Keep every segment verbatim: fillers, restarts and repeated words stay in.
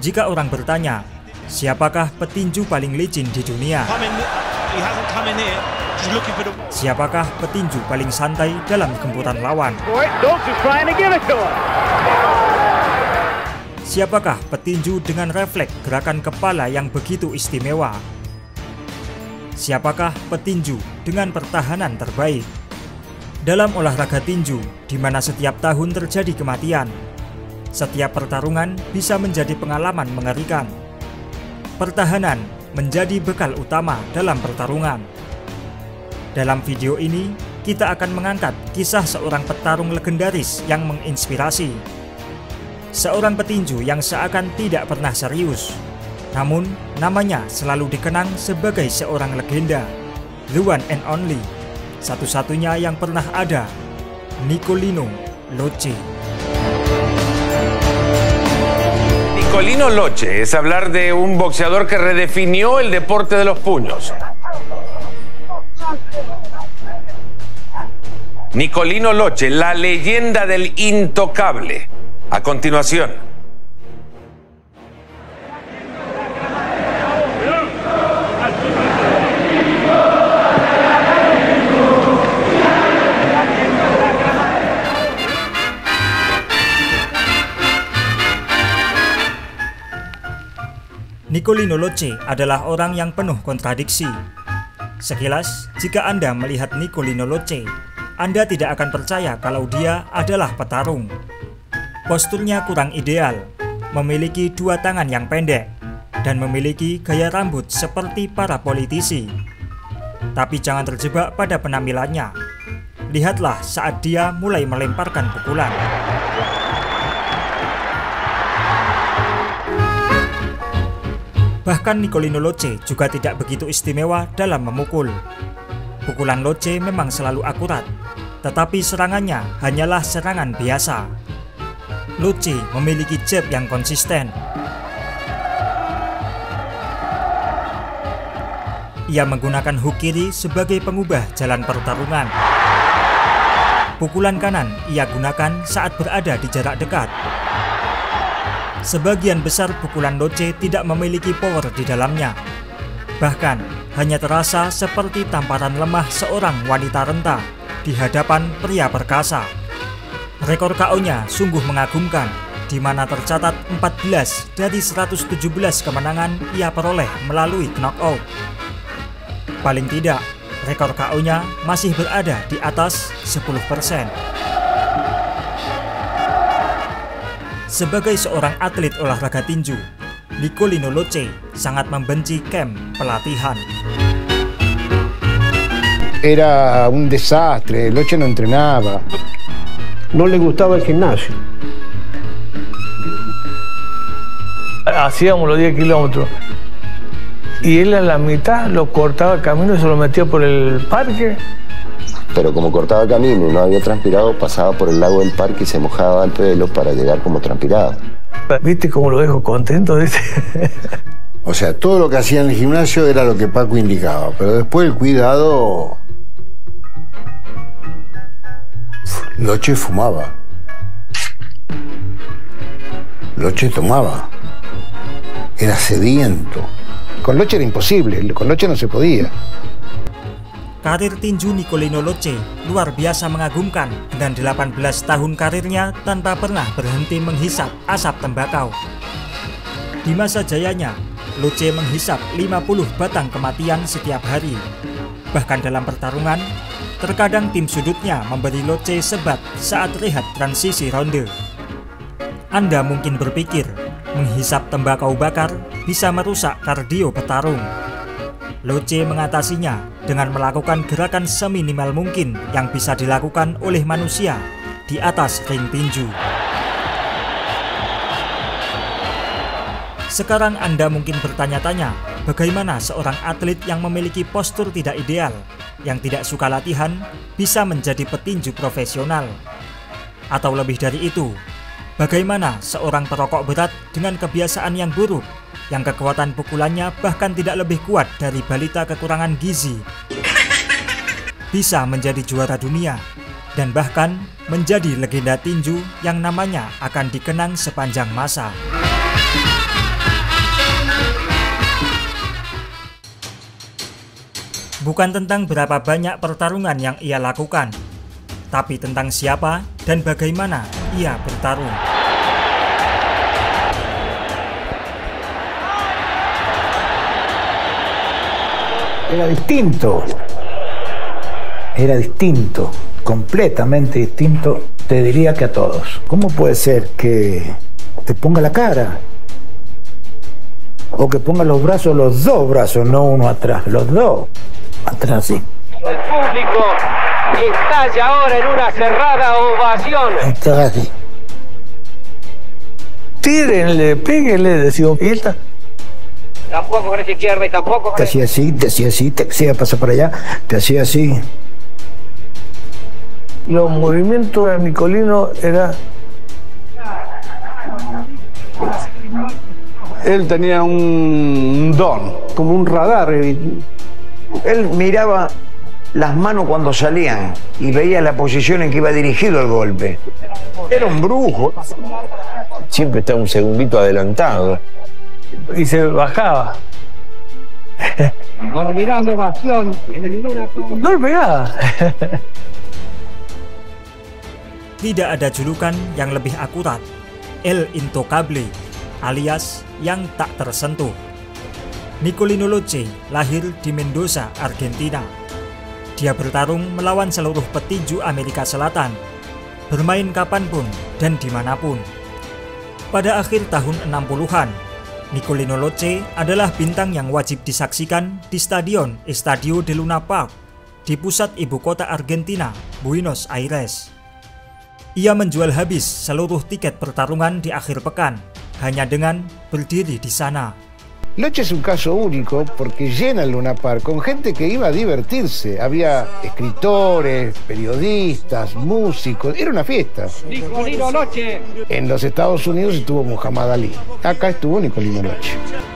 Jika orang bertanya, siapakah petinju paling licin di dunia? Siapakah petinju paling santai dalam gempuran lawan? Siapakah petinju dengan refleks gerakan kepala yang begitu istimewa? Siapakah petinju dengan pertahanan terbaik? Dalam olahraga tinju, di mana setiap tahun terjadi kematian, setiap pertarungan bisa menjadi pengalaman mengerikan. Pertahanan menjadi bekal utama dalam pertarungan. Dalam video ini, kita akan mengangkat kisah seorang petarung legendaris yang menginspirasi. Seorang petinju yang seakan tidak pernah serius, namun namanya selalu dikenang sebagai seorang legenda, the one and only, satu-satunya yang pernah ada, Nicolino Loce. Nicolino Loce es hablar de un boxeador que redefinió el deporte de los puños. Nicolino Loce, la leyenda del intocable. A continuación. Nicolino Loce adalah orang yang penuh kontradiksi. Sekilas, jika Anda melihat Nicolino Loce, Anda tidak akan percaya kalau dia adalah petarung. Posturnya kurang ideal, memiliki dua tangan yang pendek, dan memiliki gaya rambut seperti para politisi. Tapi jangan terjebak pada penampilannya. Lihatlah saat dia mulai melemparkan pukulan. Bahkan Nicolino Loce juga tidak begitu istimewa dalam memukul. Pukulan Loce memang selalu akurat, tetapi serangannya hanyalah serangan biasa. Loce memiliki jab yang konsisten. Ia menggunakan hook kiri sebagai pengubah jalan pertarungan. Pukulan kanan ia gunakan saat berada di jarak dekat. Sebagian besar pukulan Loce tidak memiliki power di dalamnya. Bahkan hanya terasa seperti tamparan lemah seorang wanita renta di hadapan pria perkasa. Rekor K O-nya sungguh mengagumkan, di mana tercatat empat belas dari seratus tujuh belas kemenangan ia peroleh melalui knockout. Paling tidak, rekor K O-nya masih berada di atas sepuluh persen. Sebagai seorang atlet olahraga tinju, Nicolino Loce sangat membenci camp pelatihan. Era un desastre, Loce no entrenaba. No le gustaba el gimnasio. Hacíamos los diez kilómetros y él a la mitad lo cortaba el camino y se lo metía por el parque. Pero como cortaba camino y no había transpirado, pasaba por el lago del parque y se mojaba el pelo para llegar como transpirado. ¿Viste cómo lo dejo contento? ¿Viste? O sea, todo lo que hacía en el gimnasio era lo que Paco indicaba, pero después el cuidado... Loce fumaba. Loce tomaba. Era sediento. Con Loce era imposible, con Loce no se podía. Karir tinju Nicolino Loce luar biasa mengagumkan dengan delapan belas tahun karirnya tanpa pernah berhenti menghisap asap tembakau. Di masa jayanya, Loce menghisap lima puluh batang kematian setiap hari. Bahkan dalam pertarungan, terkadang tim sudutnya memberi Loce sebat saat rehat transisi ronde. Anda mungkin berpikir, menghisap tembakau bakar bisa merusak kardio petarung. Loce mengatasinya dengan melakukan gerakan seminimal mungkin yang bisa dilakukan oleh manusia di atas ring tinju. Sekarang Anda mungkin bertanya-tanya, bagaimana seorang atlet yang memiliki postur tidak ideal, yang tidak suka latihan, bisa menjadi petinju profesional? Atau lebih dari itu, bagaimana seorang perokok berat dengan kebiasaan yang buruk, yang kekuatan pukulannya bahkan tidak lebih kuat dari balita kekurangan gizi, bisa menjadi juara dunia, dan bahkan menjadi legenda tinju yang namanya akan dikenang sepanjang masa? Bukan tentang berapa banyak pertarungan yang ia lakukan, tapi tentang siapa dan bagaimana ia bertarung. Era distinto. Era distinto. Completamente distinto, te diría que a todos. ¿Cómo puede ser que te ponga la cara? O que ponga los brazos, los dos brazos, no uno atrás, los dos atrás, sí. El público estalla ahora en una cerrada ovación. Está así. Tírenle, péguenle, decía. Y él está... Tampoco con esa izquierda y tampoco con Te hacía así, te hacía así, te hacía pasar por allá, te hacía así. Los movimientos de Nicolino era... Él tenía un don, como un radar. Él miraba las manos cuando salían y veía la posición en que iba dirigido el golpe. Era un brujo. Siempre está un segundito adelantado. Y se bajaba. mirando ovación. No le pegaba. Tidak ada julukan yang lebih akurat, El Intocable, alias yang tak tersentuh. Nicolino Locce lahir di Mendoza, Argentina. Dia bertarung melawan seluruh petinju Amerika Selatan, bermain kapanpun dan dimanapun. Pada akhir tahun enam puluhan, Nicolino Locce adalah bintang yang wajib disaksikan di Stadion Estadio de Luna Park di pusat ibu kota Argentina, Buenos Aires. Ia menjual habis seluruh tiket pertarungan di akhir pekan hanya dengan berdiri di sana. Locce es un caso único porque llena el Luna Park con gente que iba a divertirse. Había escritores, periodistas, músicos. Era una fiesta. Nicolino Locce. En los Estados Unidos estuvo Muhammad Ali. Acá estuvo Nicolino Locce.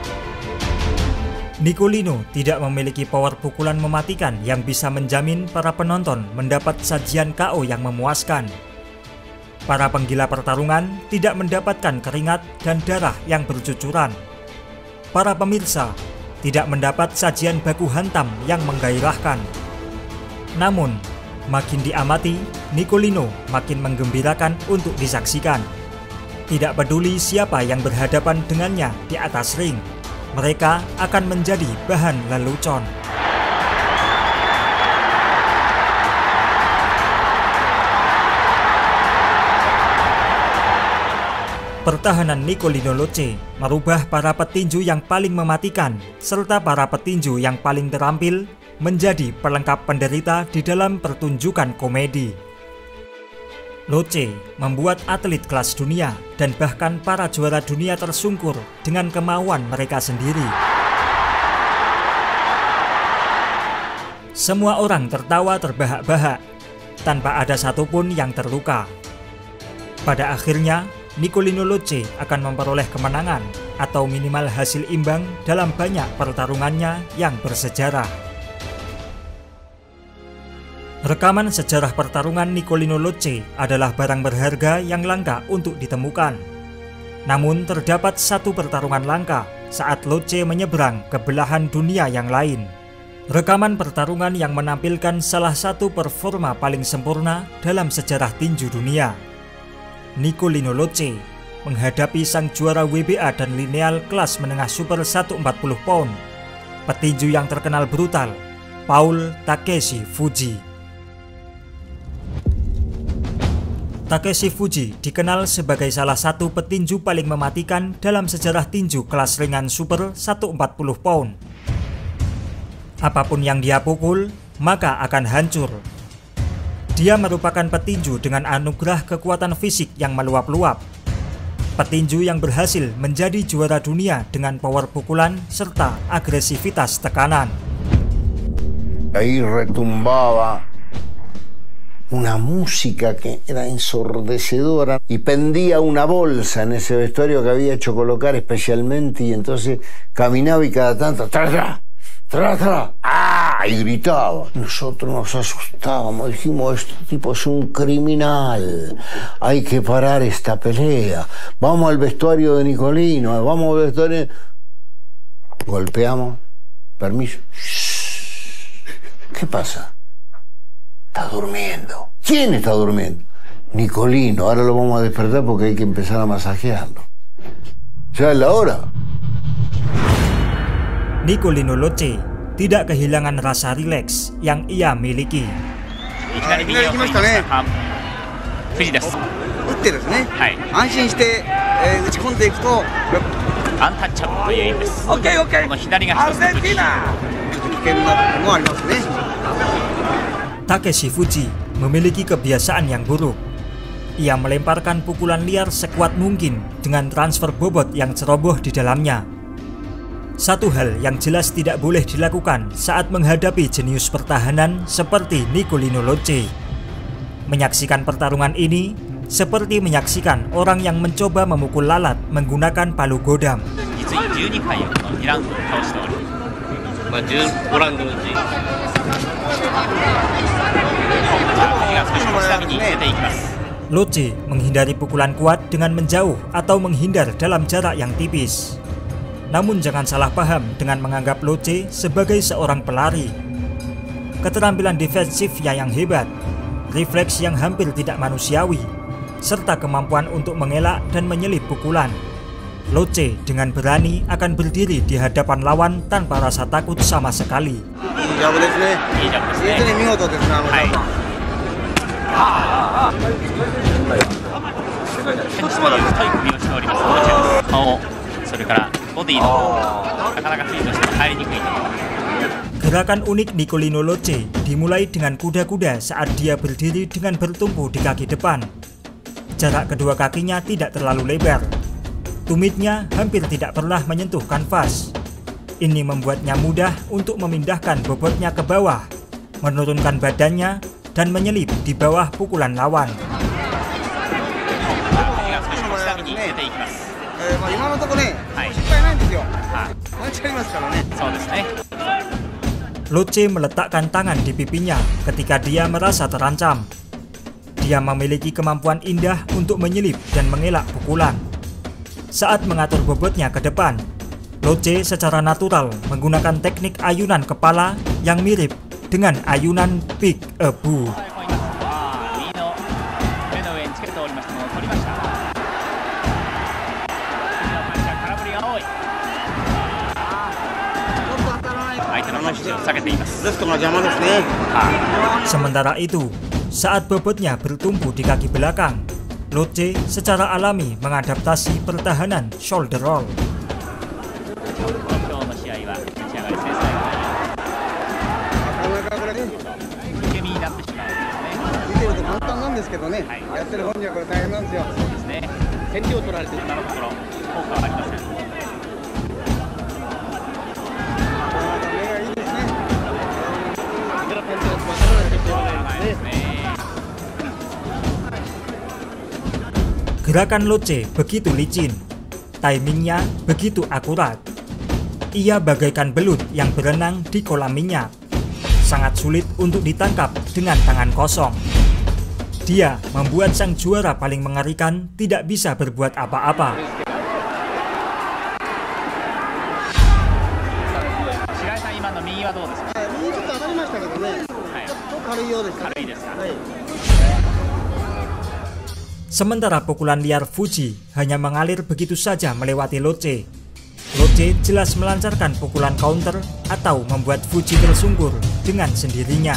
Nicolino tidak memiliki power pukulan mematikan yang bisa menjamin para penonton mendapat sajian K O yang memuaskan. Para penggila pertarungan tidak mendapatkan keringat dan darah yang bercucuran. Para pemirsa tidak mendapat sajian baku hantam yang menggairahkan. Namun, makin diamati, Nicolino makin menggembirakan untuk disaksikan. Tidak peduli siapa yang berhadapan dengannya di atas ring, mereka akan menjadi bahan lelucon. Pertahanan Nicolino Locce merubah para petinju yang paling mematikan serta para petinju yang paling terampil menjadi pelengkap penderita di dalam pertunjukan komedi. Locce membuat atlet kelas dunia dan bahkan para juara dunia tersungkur dengan kemauan mereka sendiri. Semua orang tertawa terbahak-bahak tanpa ada satupun yang terluka. Pada akhirnya, Nicolino Locce akan memperoleh kemenangan atau minimal hasil imbang dalam banyak pertarungannya yang bersejarah. Rekaman sejarah pertarungan Nicolino Locce adalah barang berharga yang langka untuk ditemukan. Namun terdapat satu pertarungan langka saat Locce menyeberang ke belahan dunia yang lain. Rekaman pertarungan yang menampilkan salah satu performa paling sempurna dalam sejarah tinju dunia. Nicolino Locce menghadapi sang juara W B A dan lineal kelas menengah super seratus empat puluh pound, petinju yang terkenal brutal, Paul Takeshi Fujii. Takeshi Fujii dikenal sebagai salah satu petinju paling mematikan dalam sejarah tinju kelas ringan super seratus empat puluh pound. Apapun yang dia pukul, maka akan hancur. Dia merupakan petinju dengan anugerah kekuatan fisik yang meluap-luap. Petinju yang berhasil menjadi juara dunia dengan power pukulan serta agresivitas tekanan. Ahí retumbaba una música que era ensordecedora y pendía una bolsa en ese vestuario que había hecho colocar especialmente y entonces caminaba y cada tanto ¡tra, tra! ¡Tra, tra! ¡Ah! Y gritaba. Nosotros nos asustábamos, dijimos, este tipo es un criminal, hay que parar esta pelea, vamos al vestuario de Nicolino, vamos al vestuario... Golpeamos, permiso, ¿Qué pasa? Está durmiendo. ¿Quién está durmiendo? Nicolino. Ahora lo vamos a despertar porque hay que empezar a masajearlo. Ya es la hora. Nicolino Locce tidak kehilangan rasa rileks yang ia miliki. Takeshi Fujii memiliki kebiasaan yang buruk. Ia melemparkan pukulan liar sekuat mungkin dengan transfer bobot yang ceroboh di dalamnya. Satu hal yang jelas tidak boleh dilakukan saat menghadapi jenius pertahanan seperti Nicolino Locce. Menyaksikan pertarungan ini seperti menyaksikan orang yang mencoba memukul lalat menggunakan palu godam. Locce menghindari pukulan kuat dengan menjauh atau menghindar dalam jarak yang tipis. Namun jangan salah paham dengan menganggap Locce sebagai seorang pelari. Keterampilan defensifnya yang hebat, refleks yang hampir tidak manusiawi, serta kemampuan untuk mengelak dan menyelip pukulan. Locce dengan berani akan berdiri di hadapan lawan tanpa rasa takut sama sekali. Gerakan unik Nicolino Locce dimulai dengan kuda-kuda saat dia berdiri dengan bertumpu di kaki depan. Jarak kedua kakinya tidak terlalu lebar. Tumitnya hampir tidak pernah menyentuh kanvas. Ini membuatnya mudah untuk memindahkan bobotnya ke bawah, menurunkan badannya, dan menyelip di bawah pukulan lawan. Locce meletakkan tangan di pipinya ketika dia merasa terancam. Dia memiliki kemampuan indah untuk menyelip dan mengelak pukulan. Saat mengatur bobotnya ke depan, Locce secara natural menggunakan teknik ayunan kepala yang mirip dengan ayunan peek-a-boo. Sementara itu, saat bobotnya bertumpu di kaki belakang, Locce secara alami mengadaptasi pertahanan shoulder roll. Gerakan Locce begitu licin, timingnya begitu akurat. Ia bagaikan belut yang berenang di kolam minyak. Sangat sulit untuk ditangkap dengan tangan kosong. Dia membuat sang juara paling mengerikan tidak bisa berbuat apa-apa. Sementara pukulan liar Fujii hanya mengalir begitu saja melewati Locce. Locce jelas melancarkan pukulan counter atau membuat Fujii tersungkur dengan sendirinya.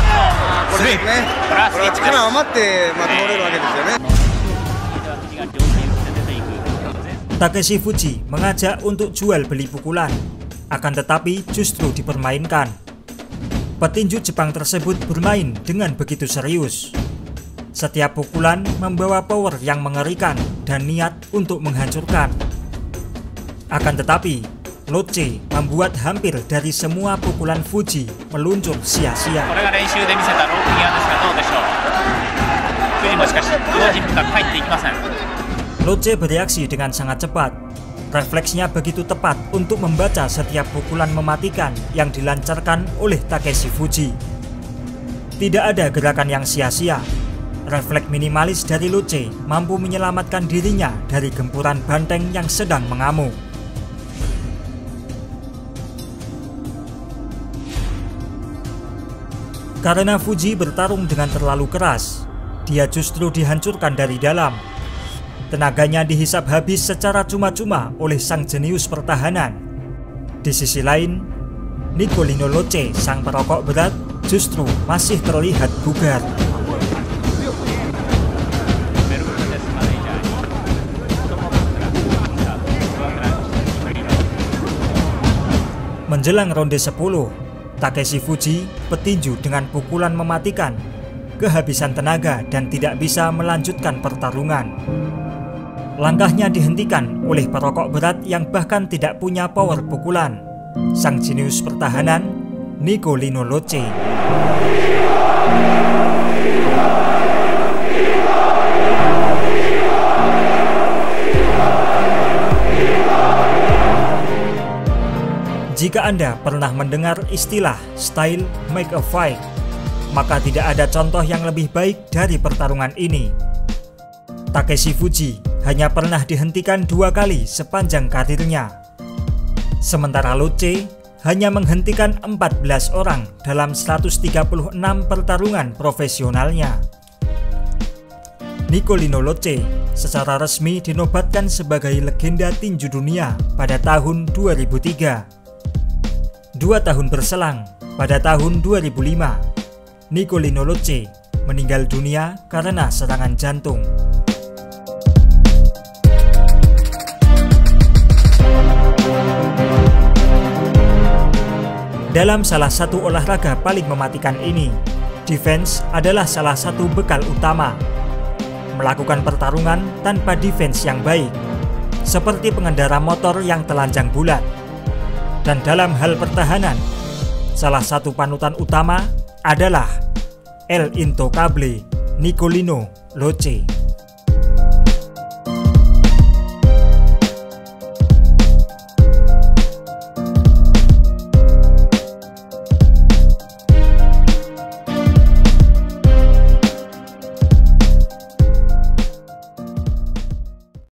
Takeshi Fujii mengajak untuk jual beli pukulan, akan tetapi justru dipermainkan. Petinju Jepang tersebut bermain dengan begitu serius. Setiap pukulan membawa power yang mengerikan dan niat untuk menghancurkan. Akan tetapi, Locce membuat hampir dari semua pukulan Fujii meluncur sia-sia. Locce bereaksi dengan sangat cepat. Refleksnya begitu tepat untuk membaca setiap pukulan mematikan yang dilancarkan oleh Takeshi Fujii. Tidak ada gerakan yang sia-sia. Refleks minimalis dari Locce mampu menyelamatkan dirinya dari gempuran banteng yang sedang mengamuk. Karena Fuji bertarung dengan terlalu keras, dia justru dihancurkan dari dalam. Tenaganya dihisap habis secara cuma-cuma oleh sang jenius pertahanan. Di sisi lain, Nicolino Locce, sang perokok berat, justru masih terlihat bugar. Menjelang ronde sepuluh, Takeshi Fuji, petinju dengan pukulan mematikan, kehabisan tenaga dan tidak bisa melanjutkan pertarungan. Langkahnya dihentikan oleh perokok berat yang bahkan tidak punya power pukulan, sang jenius pertahanan, Nicolino Locce. Jika Anda pernah mendengar istilah style make a fight, maka tidak ada contoh yang lebih baik dari pertarungan ini. Takeshi Fuji hanya pernah dihentikan dua kali sepanjang karirnya, sementara Locce hanya menghentikan empat belas orang dalam seratus tiga puluh enam pertarungan profesionalnya. Nicolino Locce secara resmi dinobatkan sebagai legenda tinju dunia pada tahun dua ribu tiga. Dua tahun berselang, pada tahun dua ribu lima, Nicolino Locce meninggal dunia karena serangan jantung. Dalam salah satu olahraga paling mematikan ini, defense adalah salah satu bekal utama. Melakukan pertarungan tanpa defense yang baik, seperti pengendara motor yang telanjang bulat. Dan dalam hal pertahanan, salah satu panutan utama adalah El Intocable Nicolino Locce.